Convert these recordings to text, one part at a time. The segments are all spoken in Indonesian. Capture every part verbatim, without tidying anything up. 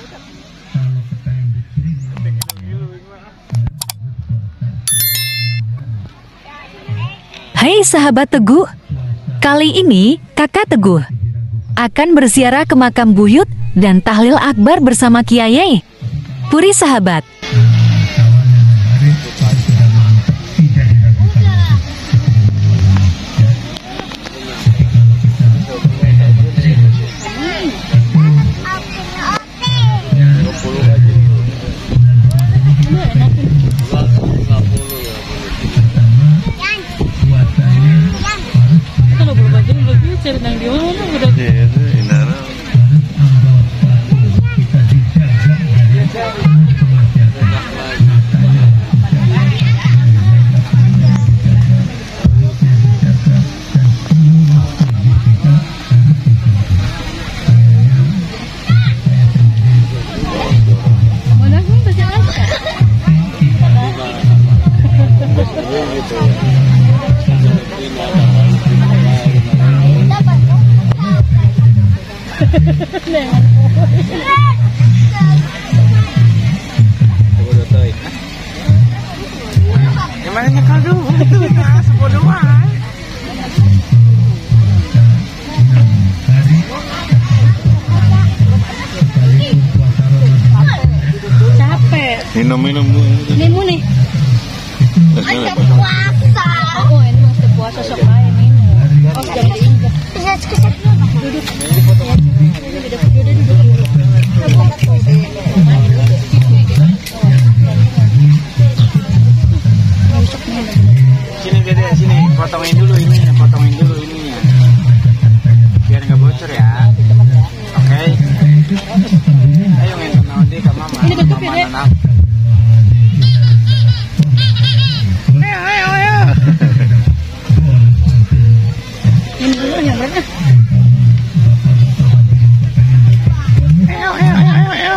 Hai sahabat Teguh, kali ini kakak Teguh akan berziarah ke makam buyut dan tahlil akbar bersama Kiai. Puri sahabat. Gimana nyekal dulu itu nah, sebodoh wae. Capek. Minum-minum minum nih. Ada puasa. Oh, ini masih puasa sok aja minum. Oh, jangan diinjak. Duduk. Duduk, duduk, duduk. Sini Dede, sini potongin dulu ininya, potongin dulu ininya, biar nggak bocor ya. Oke. Okay. Ayo ngentot naon deh ke mama. Ini tutup ya, Dek. Ayo, ayo, ayo. Ini dulu yang mana? Ayo, ayo, ayo, ayo, ayo.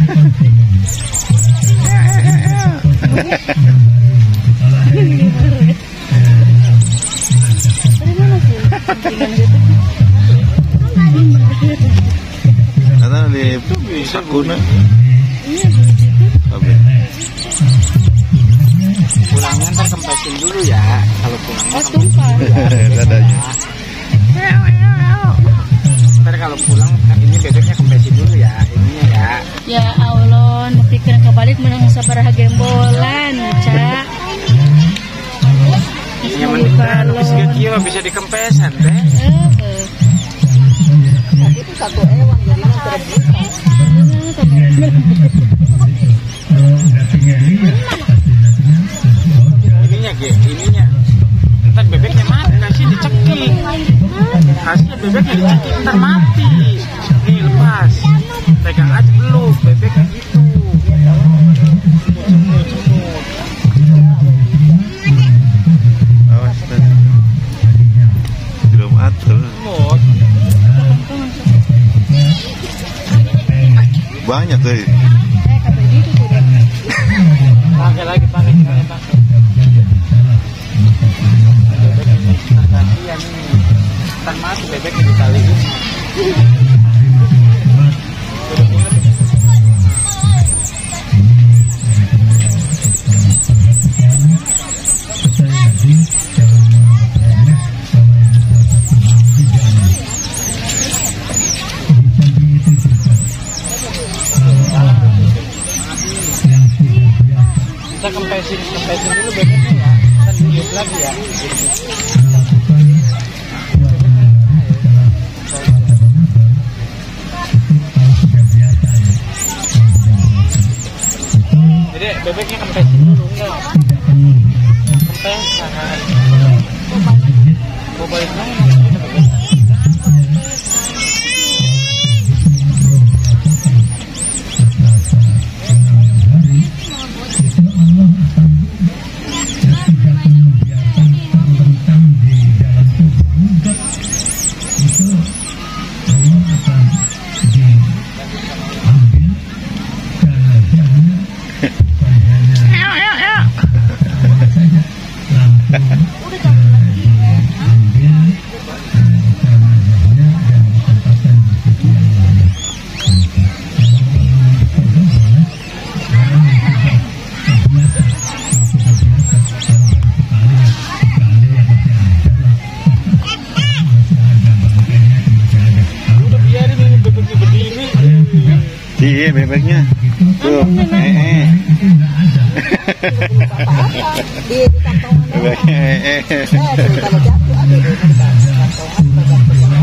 Karena di Sakuna. Pulangnya ntar kempesin dulu ya. Kalau pulangnya tumpah. Dadanya. Ayo, ayo, ayo. Ntar kalau pulang ini bebeknya kempesin dulu ya. Ininya ya. Ya Allah, pikiran kebalik menang sabar gembolan, Cak. Yang penting kan bisa kieu bisa dikempesan teh. Heeh. Tapi itu satu ewang jadi Ininya ge, ininya. Ntar bebeknya mati, kasih dicekik. Kasih bebeknya dicekik ntar mati. Nih lepas. Pegang aja dulu bebeknya gitu. Semut, semut, semut. Awas tadi. Belum atur. Semut. Banyak tuh. Pakai lagi, pakai, pakai, pakai. Bebeknya ntar kasihan nih. Ntar mati bebeknya ditaliin. Kita kempesin, kempesin dulu bebeknya ya. Ntar dilihat lagi ya. Jadi bebeknya kempesin dulu enggak? Kempesan. Mau balik lagi kita bebek. Iya bebeknya. Tuh. Eh, eh. Di di kantong mana? Bebeknya eh, eh. Eh, kalau jatuh ada di kantongan.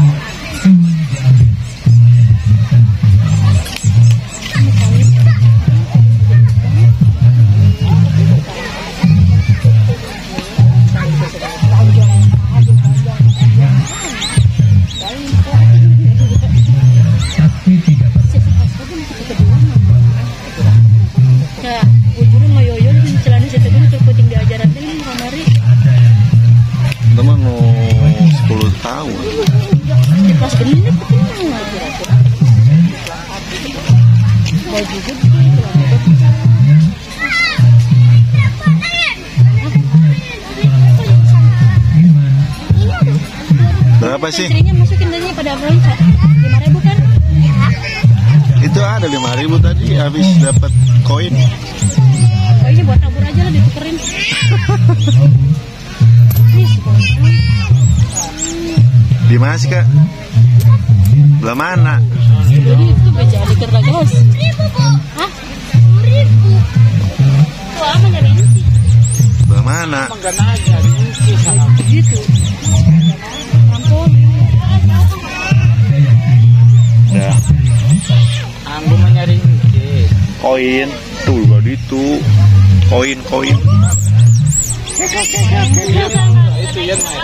Teman mau sepuluh tahun. Di kelas genep baju gede. Berapa sih? Istrinya masukin danya pada Afroinsa lima ribu kan? Itu ada lima ribu tadi habis dapat koin. Oh ini buat tabur aja lah ditukerin. Di mana sih kak? Belah mana? Jadi itu beja di Kertagas. Hah? Tuh apa nyariin sih? Belah mana? Enggak aja di sana. Gitu. Rampol. Ya. Anggu mencari incit. Koin tuh baru itu. Koin koin. Itu ya Mai.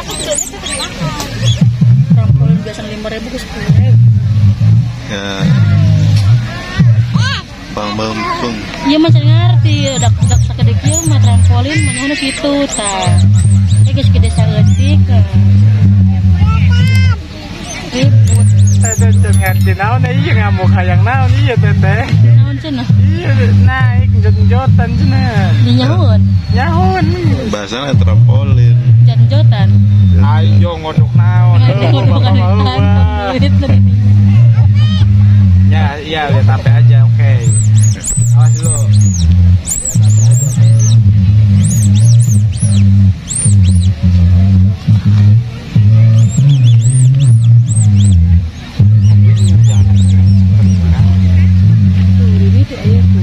Rampol biasa lima ribu ke sepuluh ribu. Ya. Bang bang bang. Iya macam ngerti, dak dak sakedek ieu mah trampolin manehna kitu tah. Eh geus gede saeutik. Ribut. Teteh ngerti naon ieu ngamuk hayang naon ieu teteh. Naon cenah? Iya naik jot-jotan cenah. Di nyaun. Nyaun. Bahasanya trampolin. Jan-jotan. Ayo ngodok naon. Bukan duit duit. Ya, iya lihat H P aja, oke. Awas dulu. Lihat H P aja, oke. Tuh, ini tuh ayah tuh.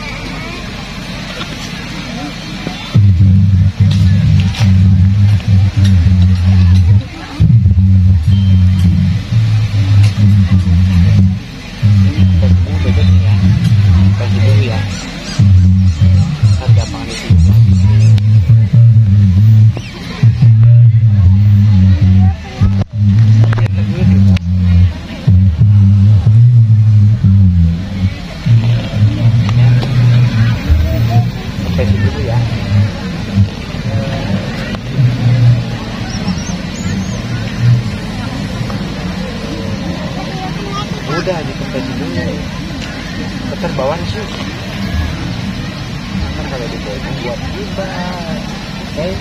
Udah dikempesi dulu. Bentar bawaan sih. Ntar kalau dibawa buat juga. Oke.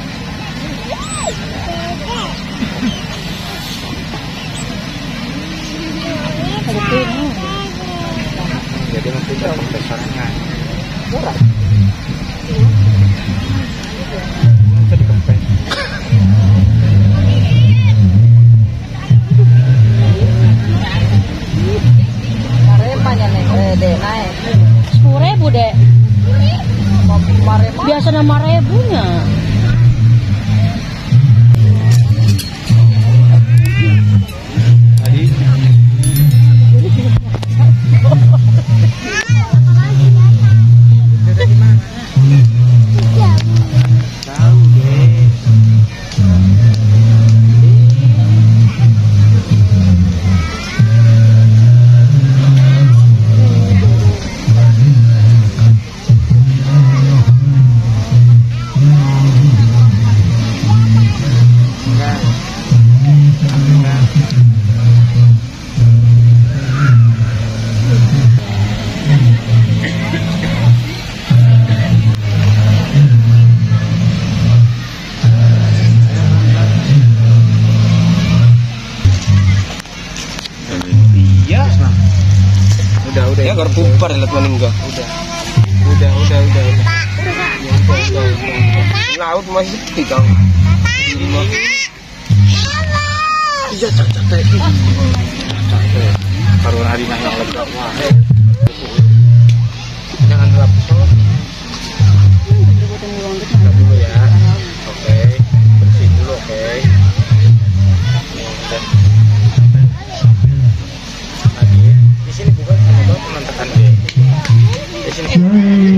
Ada tuh. Jadi nanti kita kempesannya murah. Bisa dikempes. Sepuluh ribu dek. Biasa nama ribunya. Tadi tahu deh. Udah, udah. Ya gak pumpar lihat maning gua. Udah. Udah, udah, udah, udah. Ya, udah, udah, udah. Laut masih sepi kang. Iya, cak, cak, cak. Cak, cak. Baru hari nang lega. Wah. sini.